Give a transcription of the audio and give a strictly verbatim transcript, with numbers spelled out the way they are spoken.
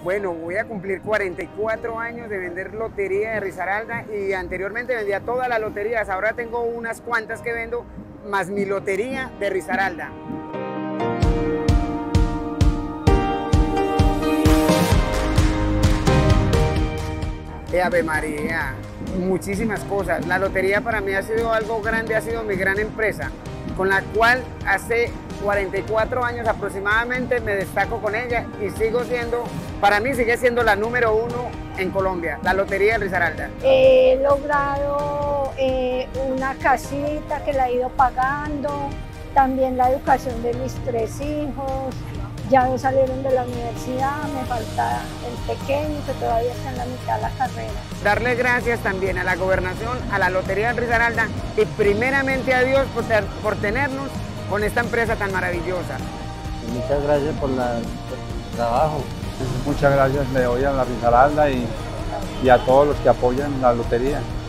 Bueno, voy a cumplir cuarenta y cuatro años de vender lotería de Risaralda y anteriormente vendía todas las loterías. Ahora tengo unas cuantas que vendo, más mi lotería de Risaralda. Eh, Ave María, muchísimas cosas. La lotería para mí ha sido algo grande, ha sido mi gran empresa, con la cual hace cuarenta y cuatro años aproximadamente me destaco con ella y sigo siendo, para mí sigue siendo la número uno en Colombia, la lotería de Risaralda. He logrado eh, una casita que la he ido pagando, también la educación de mis tres hijos. Ya dos salieron de la universidad, me falta el pequeño que todavía está en la mitad de la carrera. Darle gracias también a la gobernación, a la lotería de Risaralda y primeramente a Dios por, ter, por tenernos con esta empresa tan maravillosa. Muchas gracias por, la, por el trabajo. Muchas gracias le doy a la Risaralda y, y a todos los que apoyan la lotería.